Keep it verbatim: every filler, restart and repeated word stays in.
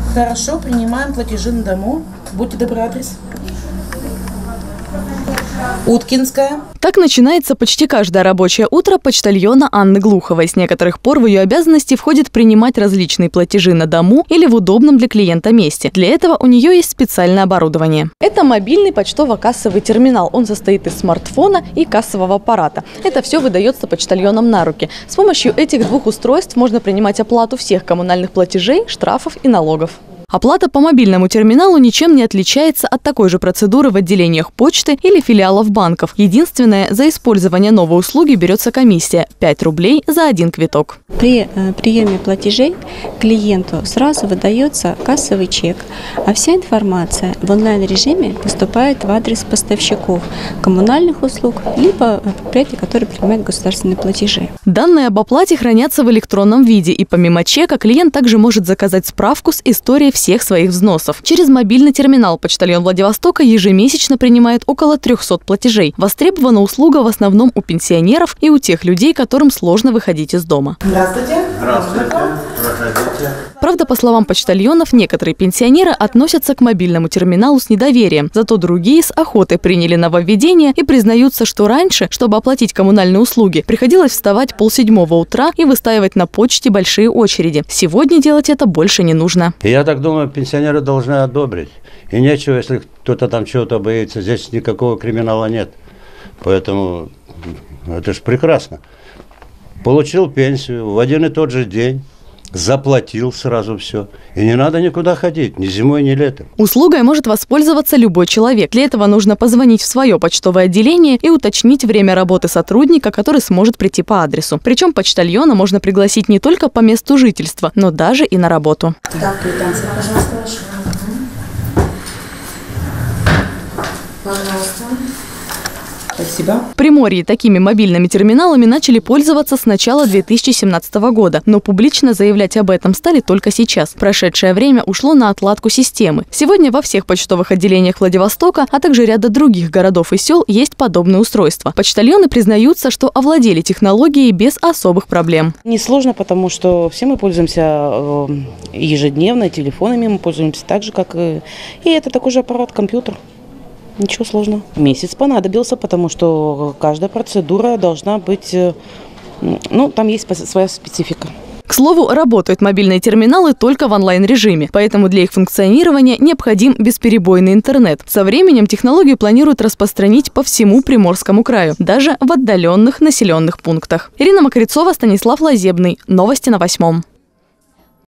Хорошо, принимаем платежи на дому. Будьте добры, адрес. Уткинская. Так начинается почти каждое рабочее утро почтальона Анны Глуховой. С некоторых пор в ее обязанности входит принимать различные платежи на дому или в удобном для клиента месте. Для этого у нее есть специальное оборудование. Это мобильный почтово-кассовый терминал. Он состоит из смартфона и кассового аппарата. Это все выдается почтальоном на руки. С помощью этих двух устройств можно принимать оплату всех коммунальных платежей, штрафов и налогов. Оплата по мобильному терминалу ничем не отличается от такой же процедуры в отделениях почты или филиалов банков. Единственное, за использование новой услуги берется комиссия – пять рублей за один квиток. При э, приеме платежей клиенту сразу выдается кассовый чек, а вся информация в онлайн-режиме поступает в адрес поставщиков коммунальных услуг либо предприятий, которые принимают государственные платежи. Данные об оплате хранятся в электронном виде, и помимо чека клиент также может заказать справку с историей всех своих взносов. Через мобильный терминал почтальон Владивостока ежемесячно принимает около трёхсот платежей. Востребована услуга в основном у пенсионеров и у тех людей, которым сложно выходить из дома. Здравствуйте. Здравствуйте. Проходите. Правда, по словам почтальонов, некоторые пенсионеры относятся к мобильному терминалу с недоверием. Зато другие с охотой приняли нововведение и признаются, что раньше, чтобы оплатить коммунальные услуги, приходилось вставать полседьмого утра и выстаивать на почте большие очереди. Сегодня делать это больше не нужно. Я так думаю, пенсионеры должны одобрить. И нечего, если кто-то там чего-то боится. Здесь никакого криминала нет. Поэтому это же прекрасно. Получил пенсию в один и тот же день. Заплатил сразу все. И не надо никуда ходить, ни зимой, ни летом. Услугой может воспользоваться любой человек. Для этого нужно позвонить в свое почтовое отделение и уточнить время работы сотрудника, который сможет прийти по адресу. Причем почтальона можно пригласить не только по месту жительства, но даже и на работу. Так, квитанция, пожалуйста, ваша. Пожалуйста. Спасибо. В Приморье такими мобильными терминалами начали пользоваться с начала две тысячи семнадцатого года, но публично заявлять об этом стали только сейчас. Прошедшее время ушло на отладку системы. Сегодня во всех почтовых отделениях Владивостока, а также ряда других городов и сел есть подобные устройства. Почтальоны признаются, что овладели технологией без особых проблем. Несложно, потому что все мы пользуемся ежедневно, телефонами мы пользуемся так же, как и... И это такой же аппарат, компьютер. Ничего сложного. Месяц понадобился, потому что каждая процедура должна быть, ну, там есть своя специфика. К слову, работают мобильные терминалы только в онлайн-режиме, поэтому для их функционирования необходим бесперебойный интернет. Со временем технологию планируют распространить по всему Приморскому краю, даже в отдаленных населенных пунктах. Ирина Макарицова, Станислав Лазебный. Новости на восьмом.